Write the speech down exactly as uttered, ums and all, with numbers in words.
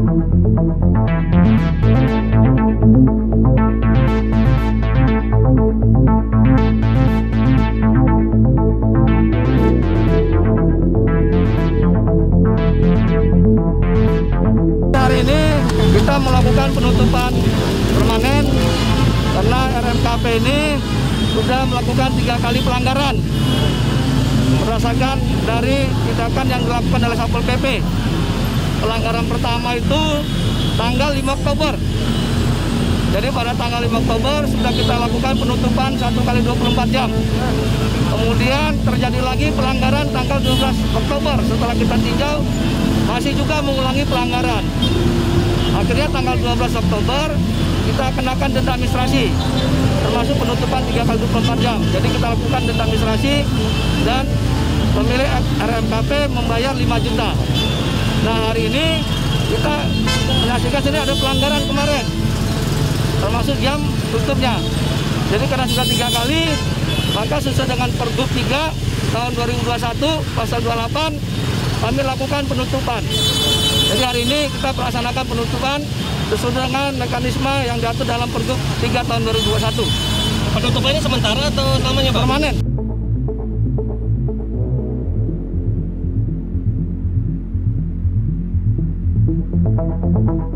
Hari ini kita melakukan penutupan permanen karena R M K P ini sudah melakukan tiga kali pelanggaran berdasarkan dari tindakan yang dilakukan oleh Satpol P P. Pelanggaran pertama itu tanggal lima Oktober. Jadi pada tanggal lima Oktober sudah kita lakukan penutupan satu kali dua puluh empat jam. Kemudian terjadi lagi pelanggaran tanggal dua belas Oktober. Setelah kita tinjau masih juga mengulangi pelanggaran. Akhirnya tanggal dua belas Oktober kita kenakan denda administrasi, termasuk penutupan tiga kali dua puluh empat jam. Jadi kita lakukan denda administrasi dan pemilik R M K P membayar lima juta. Nah, hari ini kita menyaksikan sini ada pelanggaran kemarin, termasuk jam tutupnya. Jadi karena sudah tiga kali, maka sesuai dengan Pergub tiga tahun dua ribu dua puluh satu pasal dua puluh delapan kami lakukan penutupan. Jadi hari ini kita melaksanakan penutupan sesuai dengan mekanisme yang diatur dalam Pergub tiga tahun dua ribu dua puluh satu. Penutupan ini sementara atau namanya Pak? Permanen.